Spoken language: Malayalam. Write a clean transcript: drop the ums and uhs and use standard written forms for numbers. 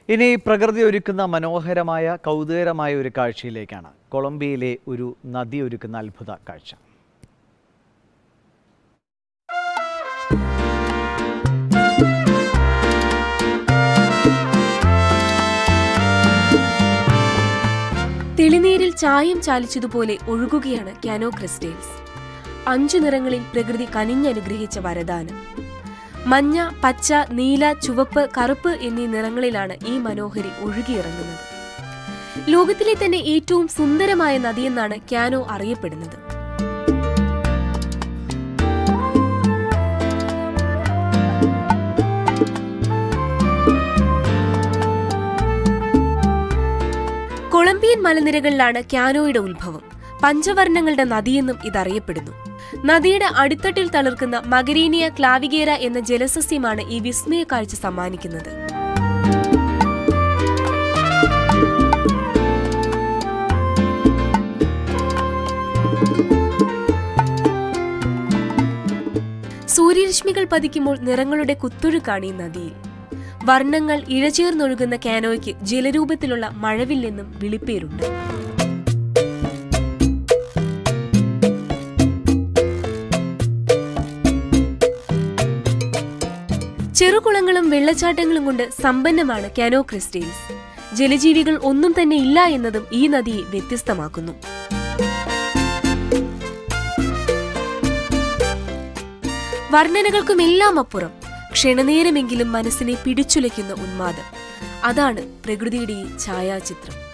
ഇനി പ്രകൃതി ഒരുക്കുന്ന മനോഹരമായ കൗതുകരമായ ഒരു കാഴ്ചയിലേക്കാണ്. കൊളംബിയയിലെ ഒരു നദി ഒരുക്കുന്ന അത്ഭുത കാഴ്ച. തെളിനീരിൽ ചായം ചാലിച്ചതുപോലെ ഒഴുകുകയാണ് കാനോ ക്രിസ്റ്റേൽസ്. 5 നിറങ്ങളിൽ പ്രകൃതി കനിഞ്ഞനുഗ്രഹിച്ച വരദാനം. മഞ്ഞ, പച്ച, നീല, ചുവപ്പ്, കറുപ്പ് എന്നീ നിറങ്ങളിലാണ് ഈ മനോഹരി ഒഴുകിയിറങ്ങുന്നത്. ലോകത്തിലെ തന്നെ ഏറ്റവും സുന്ദരമായ നദിയെന്നാണ് കാനോ അറിയപ്പെടുന്നത്. കൊളംബിയൻ മലനിരകളിലാണ് കാനോയുടെ ഉത്ഭവം. പഞ്ചവർണ്ണങ്ങളുടെ നദിയെന്നും ഇതറിയപ്പെടുന്നു. നദിയുടെ അടിത്തട്ടിൽ തളിർക്കുന്ന മകരീനിയ ക്ലാവിഗേര എന്ന ജലസസ്യമാണ് ഈ വിസ്മയ കാഴ്ച സമ്മാനിക്കുന്നത്. സൂര്യരശ്മികൾ പതിക്കുമ്പോൾ നിറങ്ങളുടെ കുത്തൊഴുക്കാണ് ഈ നദിയിൽ. വർണ്ണങ്ങൾ ഇഴചേർന്നൊഴുകുന്ന കാനോയ്ക്ക് ജലരൂപത്തിലുള്ള മഴവില്ലെന്നും വിളിപ്പേരുണ്ട്. ചെറുകുളങ്ങളും വെള്ളച്ചാട്ടങ്ങളും കൊണ്ട് സമ്പന്നമാണ് കാനോ ക്രിസ്റ്റേൽസ്. ജലജീവികൾ ഒന്നും തന്നെ ഇല്ല എന്നതും ഈ നദിയെ വ്യത്യസ്തമാക്കുന്നു. വർണ്ണനകൾക്കുമെല്ലാം അപ്പുറം ക്ഷണനേരമെങ്കിലും മനസ്സിനെ പിടിച്ചുലയ്ക്കുന്ന ഉന്മാദം, അതാണ് പ്രകൃതിയുടെ ഈ ഛായാചിത്രം.